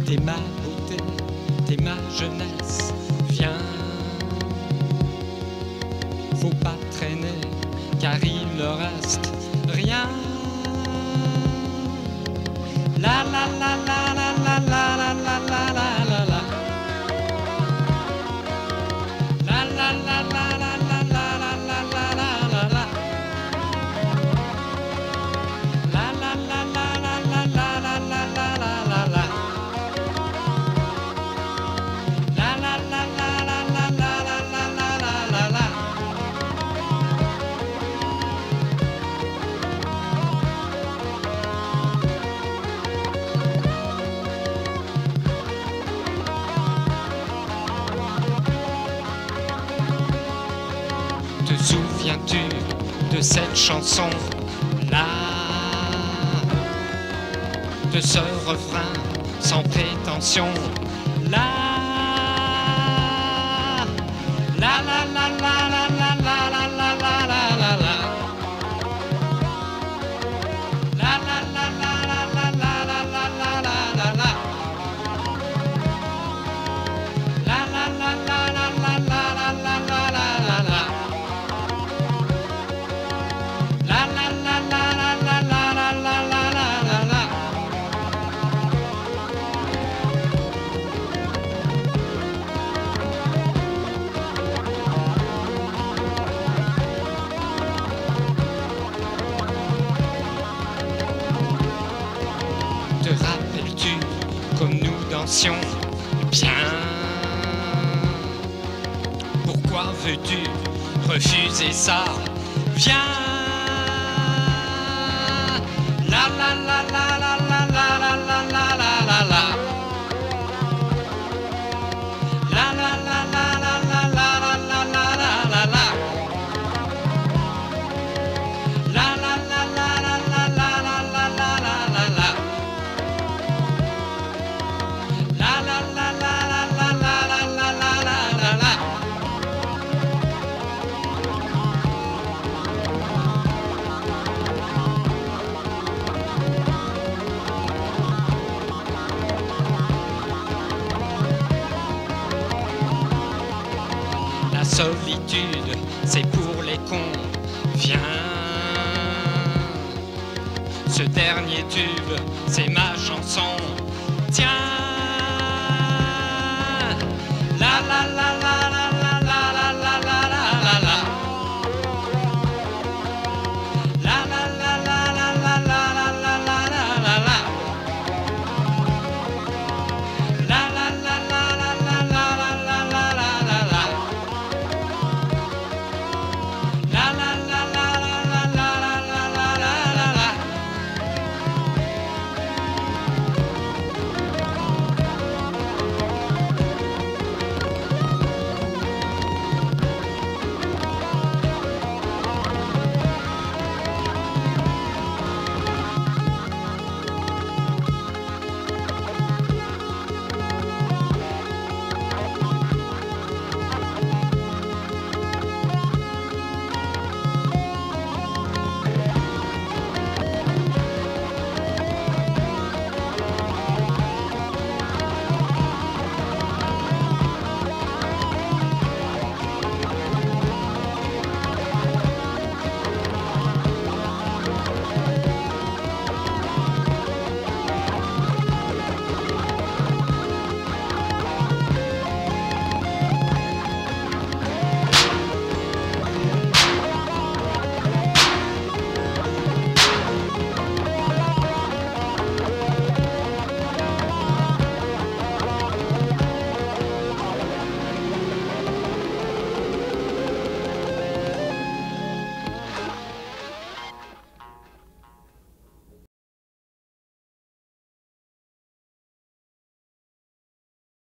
T'es ma beauté, t'es ma jeunesse, viens. Faut pas traîner, car il ne reste rien. La la la la la la la la la la la la la. La la la la la la la la la la la la. La la la la la la la la la la la la. La la la la la la la la la la la. Te souviens-tu de cette chanson-là, de ce refrain sans prétention? La la la la la la la la la la la la la. La la la la la la la la la la la la. La la la la la la la la la la la la. La la la la la la la la la la la. Te rappelles-tu comme nous dansions bien? Pourquoi veux-tu refuser ça? Viens. La la la la la la la la la la la la. La la la la la la la la la la la la. La la la la la la la la la la la la. La la la la la la la la la la la. La solitude, c'est pour les cons, viens. Ce dernier tube, c'est ma chanson, tiens. La la la la.